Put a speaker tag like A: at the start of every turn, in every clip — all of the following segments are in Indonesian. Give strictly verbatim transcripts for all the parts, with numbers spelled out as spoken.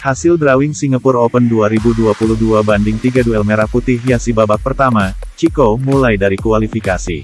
A: Hasil drawing Singapore Open dua ribu dua puluh dua banding tiga duel merah putih hiasi babak pertama, Chico mulai dari kualifikasi.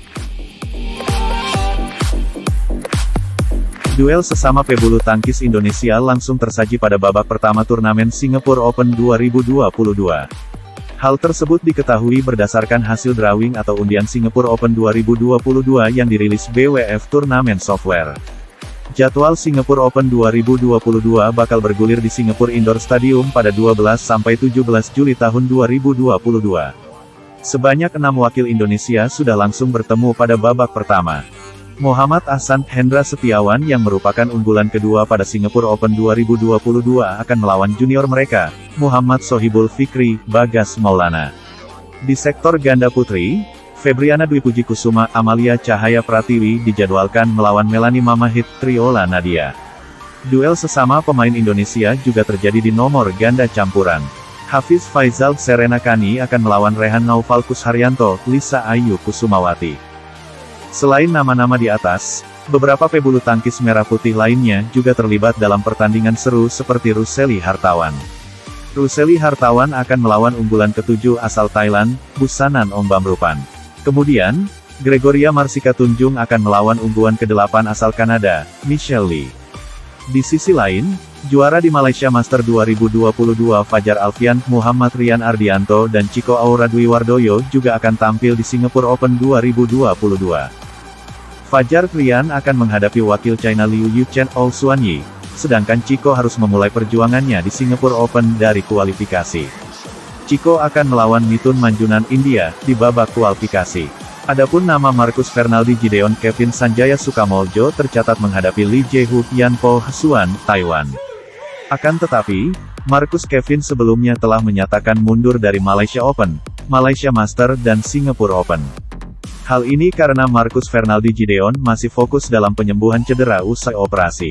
A: Duel sesama pebulu tangkis Indonesia langsung tersaji pada babak pertama turnamen Singapore Open dua ribu dua puluh dua. Hal tersebut diketahui berdasarkan hasil drawing atau undian Singapore Open dua ribu dua puluh dua yang dirilis B W F Turnamen Software. Jadwal Singapore Open dua ribu dua puluh dua bakal bergulir di Singapore Indoor Stadium pada dua belas sampai tujuh belas Juli tahun dua ribu dua puluh dua. Sebanyak enam wakil Indonesia sudah langsung bertemu pada babak pertama. Muhammad Ahsan Hendra Setiawan yang merupakan unggulan kedua pada Singapore Open dua ribu dua puluh dua akan melawan junior mereka, Muhammad Sohibul Fikri, Bagas Maulana. Di sektor ganda putri, Febriana Dwi Puji Kusuma, Amalia Cahaya Pratiwi dijadwalkan melawan Melanie Mamahit, Triola Nadia. Duel sesama pemain Indonesia juga terjadi di nomor ganda campuran. Hafiz Faizal Serena Kani akan melawan Rehan Naufal Kusharyanto, Lisa Ayu Kusumawati. Selain nama-nama di atas, beberapa pebulu tangkis merah putih lainnya juga terlibat dalam pertandingan seru seperti Ruseli Hartawan. Ruseli Hartawan akan melawan unggulan ketujuh asal Thailand, Busanan Ombamrupan. Kemudian, Gregoria Marsika Tunjung akan melawan unggulan kedelapan asal Kanada, Michelle Lee. Di sisi lain, juara di Malaysia Master dua ribu dua puluh dua Fajar Alfian, Muhammad Rian Ardianto dan Chico Aura Dwi Wardoyo juga akan tampil di Singapore Open dua ribu dua puluh dua. Fajar Rian akan menghadapi wakil China Liu Yuchen Ol Suanyi, sedangkan Chico harus memulai perjuangannya di Singapore Open dari kualifikasi. Chico akan melawan Mithun Manjunan India, di babak kualifikasi. Adapun nama Marcus Fernaldi Gideon Kevin Sanjaya Sukamuljo tercatat menghadapi Lee Jae-Hook Yan Po Hsuan, Taiwan. Akan tetapi, Marcus Kevin sebelumnya telah menyatakan mundur dari Malaysia Open, Malaysia Master dan Singapore Open. Hal ini karena Marcus Fernaldi Gideon masih fokus dalam penyembuhan cedera usai operasi.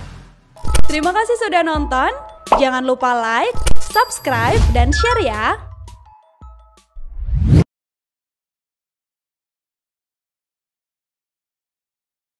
B: Terima kasih sudah nonton, jangan lupa like, subscribe, dan share ya!